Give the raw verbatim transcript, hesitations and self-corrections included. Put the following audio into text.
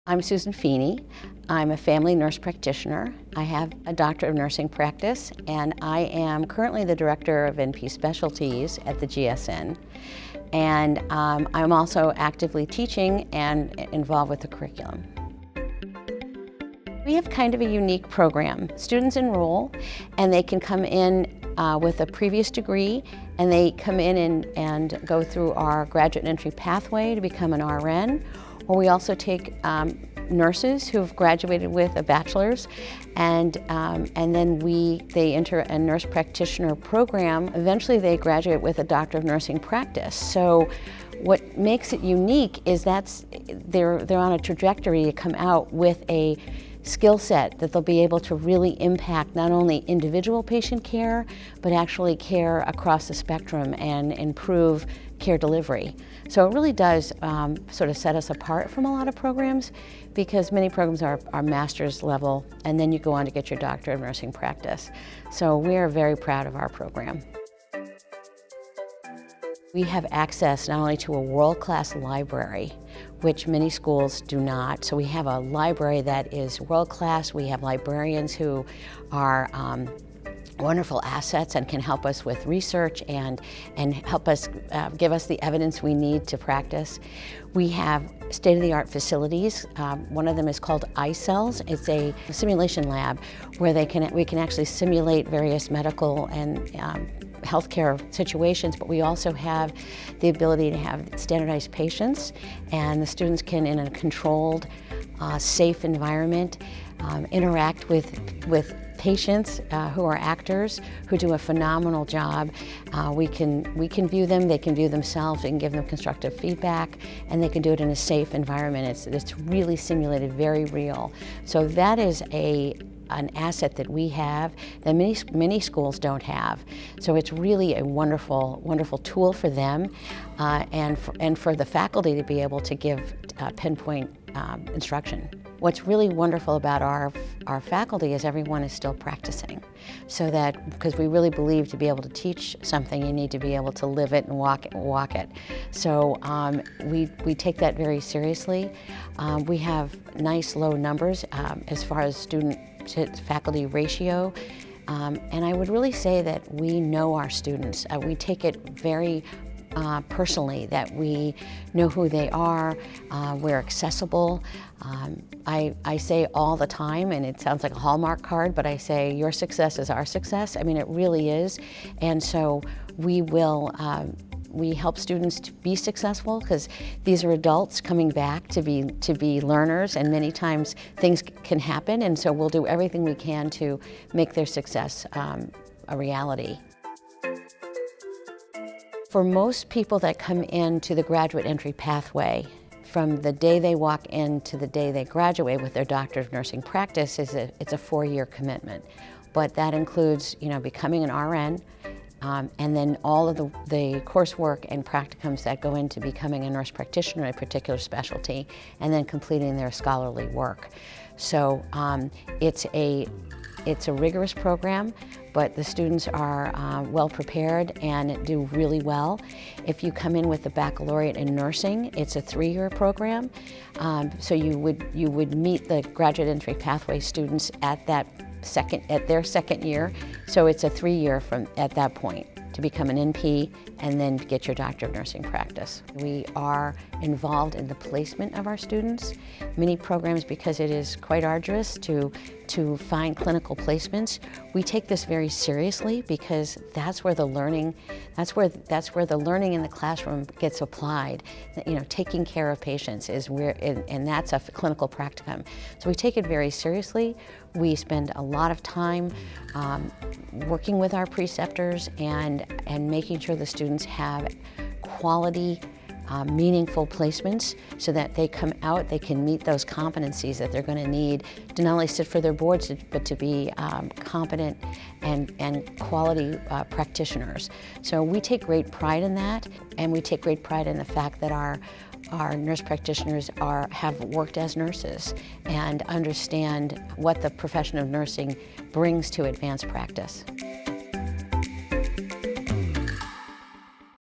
I'm Susan Feeney. I'm a family nurse practitioner. I have a doctorate of nursing practice, and I am currently the director of N P specialties at the G S N. And um, I'm also actively teaching and involved with the curriculum. We have kind of a unique program. Students enroll and they can come in uh, with a previous degree, and they come in and, and go through our graduate entry pathway to become an R N. Or we also take um, nurses who have graduated with a bachelor's, and um, and then we they enter a nurse practitioner program. Eventually they graduate with a doctor of nursing practice. So what makes it unique is that's they're they're on a trajectory to come out with a skill set that they'll be able to really impact not only individual patient care, but actually care across the spectrum and improve care delivery. So it really does um, sort of set us apart from a lot of programs, because many programs are, are master's level, and then you go on to get your doctorate of nursing practice. So we are very proud of our program. We have access not only to a world-class library, which many schools do not. So we have a library that is world-class. We have librarians who are um, wonderful assets and can help us with research and, and help us uh, give us the evidence we need to practice. We have state-of-the-art facilities. Um, one of them is called iCells. It's a simulation lab where they can, we can actually simulate various medical and um, healthcare situations, but we also have the ability to have standardized patients, and the students can, in a controlled, uh, safe environment, um, interact with, with patients uh, who are actors who do a phenomenal job. Uh, we can we can view them, they can view themselves, and give them constructive feedback, and they can do it in a safe environment. It's, it's really simulated, very real. So that is a an asset that we have that many, many schools don't have. So it's really a wonderful, wonderful tool for them uh, and, for, and for the faculty to be able to give uh, pinpoint um, instruction. What's really wonderful about our, our faculty is everyone is still practicing. So that, because we really believe to be able to teach something, you need to be able to live it and walk it. Walk it. So um, we, we take that very seriously. Um, we have nice low numbers um, as far as student to faculty ratio, um, and I would really say that we know our students. Uh, we take it very uh, personally, that we know who they are, uh, we're accessible. Um, I, I say all the time, and it sounds like a Hallmark card, but I say your success is our success. I mean, it really is, and so we will um, We help students to be successful, because these are adults coming back to be to be learners, and many times things can happen, and so we'll do everything we can to make their success um, a reality. For most people that come into the graduate entry pathway, from the day they walk in to the day they graduate with their doctor of nursing practice, is a, it's a four-year commitment. But that includes, you know, becoming an R N, Um, and then all of the, the coursework and practicums that go into becoming a nurse practitioner in a particular specialty, and then completing their scholarly work. So um, it's a it's a rigorous program, but the students are uh, well prepared and do really well. If you come in with the baccalaureate in nursing, it's a three-year program. Um, so you would you would meet the graduate entry pathway students at that second at their second year. So it's a three-year from at that point to become an N P and then get your doctor of nursing practice. We are involved in the placement of our students. Many programs, because it is quite arduous to to find clinical placements, we take this very seriously, because that's where the learning that's where that's where the learning in the classroom gets applied. You know, taking care of patients is where and, and that's a clinical practicum. So we take it very seriously. We spend a lot of time um, working with our preceptors and and making sure the students have quality, Uh, meaningful placements, so that they come out, they can meet those competencies that they're going to need to not only sit for their boards, but to be um, competent and, and quality uh, practitioners. So we take great pride in that, and we take great pride in the fact that our our nurse practitioners are have worked as nurses and understand what the profession of nursing brings to advanced practice.